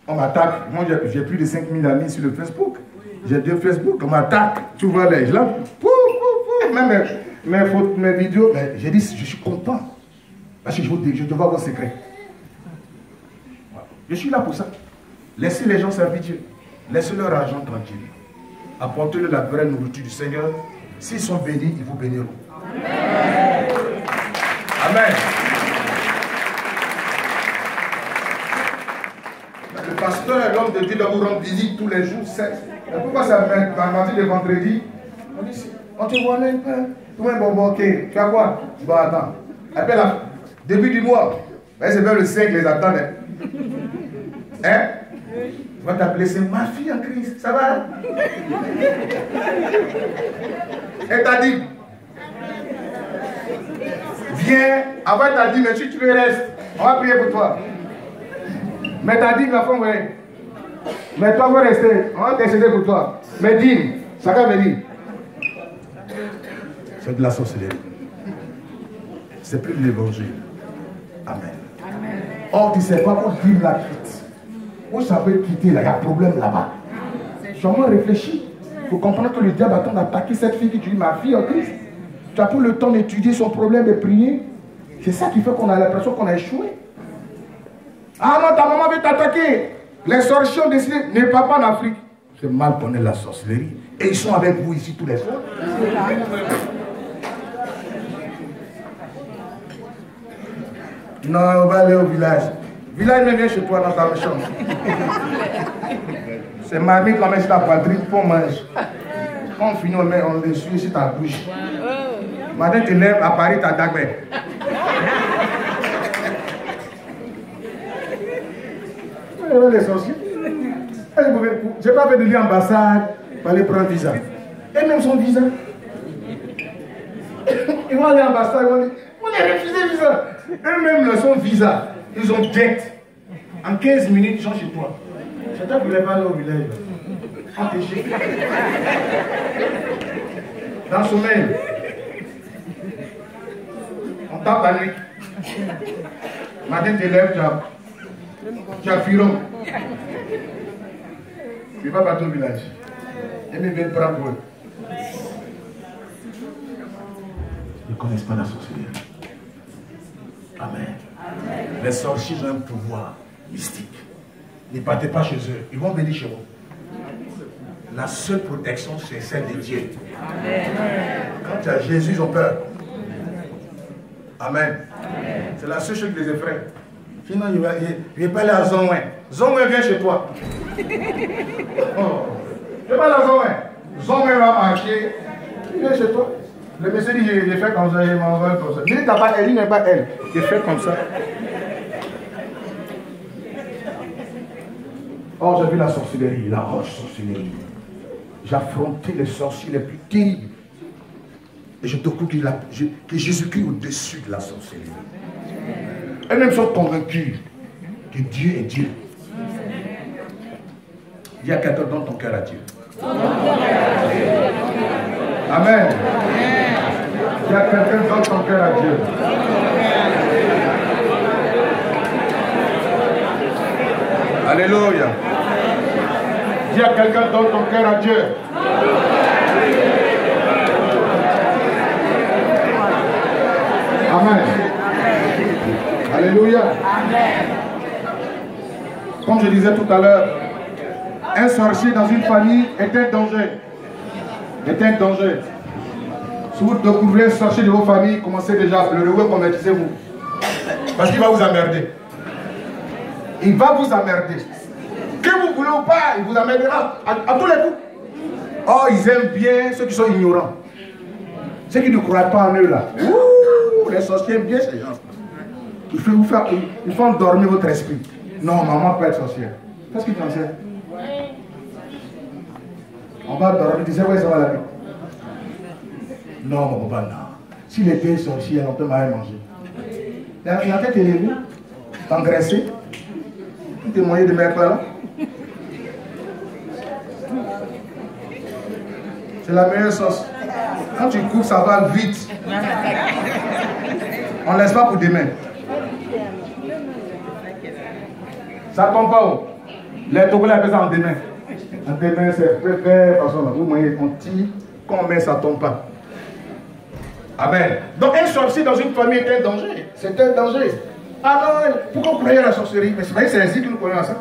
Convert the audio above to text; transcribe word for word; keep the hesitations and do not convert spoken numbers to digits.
On m'attaque. Moi, j'ai plus de cinq mille amis sur le Facebook. J'ai deux Facebook, on m'attaque. Tu vois les gens. Pouf, pouf, pouf. Même mes, mes, photos, mes vidéos. J'ai dit, je suis content. Parce que je, vous, je te vois vos secrets. Je suis là pour ça. Laissez les gens servir Dieu. Laissez leur argent tranquille. Apportez-leur la vraie nourriture du Seigneur. S'ils sont bénis, ils vous béniront. Amen. Amen. Le pasteur, l'homme de Dieu, doit vous rendre visite tous les jours. Mais pourquoi ça m'a menti le vendredi? On dit, on te voit même pas. Tout un bonbon, ok. Tu as quoi? Bon, attends. Appelle la début du mois. C'est vers le cinq, les attendent. Hein? Tu vas t'appeler, c'est ma fille en Christ. Ça va? Elle t'a dit, viens. Avant, elle t'a dit, mais si tu veux rester, on va prier pour toi. Mais t'as dit, ma femme, oui. Mais toi, va rester. On va t'aider pour toi. Mais dis, ça va venir. C'est de la sorcellerie. C'est plus de l'évangile. Amen. Amen. Or, tu ne sais pas pour vivre la quitte. Où ça peut quitter là? Il y a un problème là-bas. Sûrement réfléchis. Il faut comprendre que le diable attend d'attaquer cette fille qui dit ma fille en Christ. Tu as pris le temps d'étudier son problème et prier. C'est ça qui fait qu'on a l'impression qu'on a échoué. Ah non, ta maman veut t'attaquer. Les sorciers ont décidé, ne pas en Afrique. C'est mal connaître la sorcellerie. Et ils sont avec vous ici tous les soirs. Non, on va aller au village. Village, mais viens chez toi dans ta chambre. C'est marmite, la met sur ta poitrine, pour manger. Quand on finit, on, met, on le suit sur ta bouche. Matin, tu lèves, à Paris, ta dague. Les sorciers. Je n'ai pas fait de lui ambassade pour aller prendre un visa. Et même son visa. Ils vont aller à l'ambassade, ils vont dire, on a refusé le visa. Eux-mêmes, le son visa, ils ont dette. En quinze minutes, ils sont chez toi. C'est toi qui voulais pas aller au village. Empêché. Dans le sommeil. On tape la nuit. Matin, tu lèves, tu as, tu as firon. Tu vas partir au village. Et ils viennent prendre pour eux. Ils ne connaissent pas la sorcellerie. Amen. Amen. Les sorciers ont un pouvoir mystique. Ne partez pas chez eux. Ils vont venir chez vous. La seule protection, c'est celle de Dieu. Amen. Quand tu as Jésus, ils ont peur. Amen. Amen. C'est la seule chose qui les effraie. Sinon, il ne va, pas aller à Zonwin. Zonwin vient chez toi. Oh. Je ne vais pas aller à Zonwin. Zonwin va marcher. Il vient chez toi. Le monsieur dit, j'ai fait comme ça, il m'envoie comme ça. Il dit, t'as pas elle, il n'est pas elle. J'ai fait comme ça. Oh, j'ai vu la sorcellerie, la roche sorcellerie. J'ai affronté les sorciers les plus terribles. Et je te crois que, que Jésus-Christ est au-dessus de la sorcellerie. Elles-mêmes sont convaincues que Dieu est Dieu. Dis à quelqu'un, donne ton cœur à Dieu. Amen. Il y a quelqu'un qui donne ton cœur à Dieu. Alléluia. Dis à quelqu'un donne ton cœur à Dieu. Amen. Alléluia. Comme je disais tout à l'heure, un sorcier dans une famille est un danger. Est un danger. Si vous découvrez un sorcier de vos familles, commencez déjà à pleurer, ou convertissez-vous. Parce qu'il va vous emmerder. Il va vous emmerder. Que vous voulez ou pas, il vous emmerdera à, à tous les coups. Oh, ils aiment bien ceux qui sont ignorants. Ceux qui ne croient pas en eux là. Ouh, les sorciers aiment bien ces gens. Il faut vous faire, il faut endormir votre esprit. Non, maman peut être sorcière. Qu'est-ce que tu en sais? On va dormir, tu sais où ça va la vie? Non, mon papa, non. S'il était sorcier, on peut mal manger. La tête est levée, t'engraisser. Tu es moyen de mettre là. C'est la meilleure sauce. Quand tu coupes, ça va vite. On ne laisse pas pour demain. Ça tombe pas haut. Les Togolais appellent ça en demain. En demain, c'est fait faire façon. Vous voyez, on tire, quand on met, ça ne tombe pas. Amen. Donc un sorcier dans une famille est un danger. C'est un danger. Ah non, pourquoi vous croyez à la sorcellerie? Mais c'est vrai que c'est ainsi que nous croyons à ça.